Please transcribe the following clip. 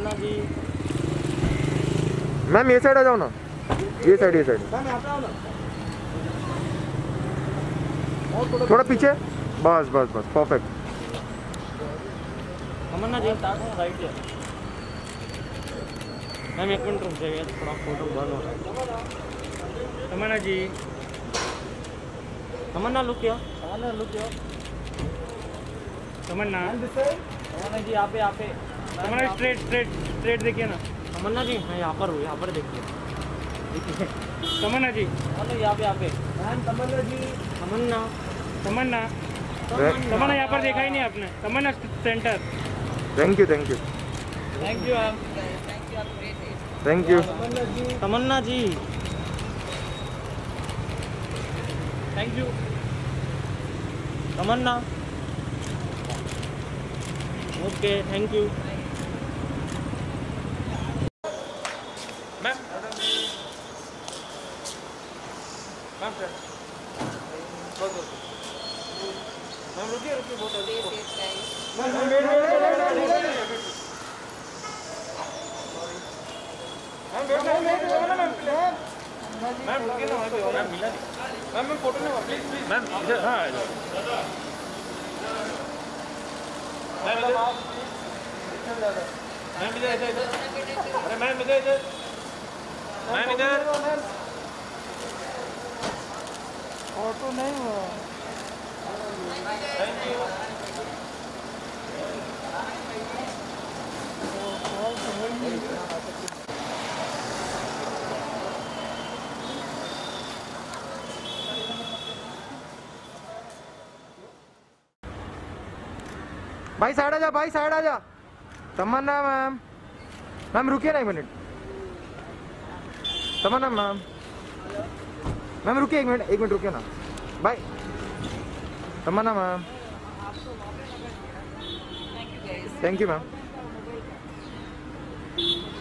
तमन्ना जी। Ma'am ये side आ जाओ ना, ये साइड मैम यहाँ पे आओ ना, और थोड़ा पीछे, बस बस बस परफेक्ट। तमन्ना जी राइट है। मैम 1 मिनट रुक जाइए, थोड़ा फोटो बर्न हो रहा है। तमन्ना जी, तमन्ना लुक किया, तमन्ना लुक किया, तमन्ना जी यहाँ पे तमन्ना स्ट्रेट देखिए ना। तमन्ना जी हाँ यहाँ पर देखिए तमन्ना जी यहाँ पे तमन्ना जी, तमन्ना यहाँ पर देखा ही नहीं आपने। Tamanna centre. Thank you ma'am, thank you. Tamanna ji thank you. Tamanna okay thank you. Ma'am रुकिए बहुत मैम रुकिए ना, मैम मिला नहीं। मैम फोटो ना प्लीज मैम इधर। हाँ मैम इधर, मैम इधर, अरे मैम इधर, मैम इधर फोटो नहीं हुआ। Thank you. भाई साइड आ जा, भाई साइड आ जा। तमन्ना मैम रुकिए ना 1 मिनट। तमन्ना मैम रुकिए 1 मिनट रुकिए ना भाई। Tamanna ma'am thank you ma'am.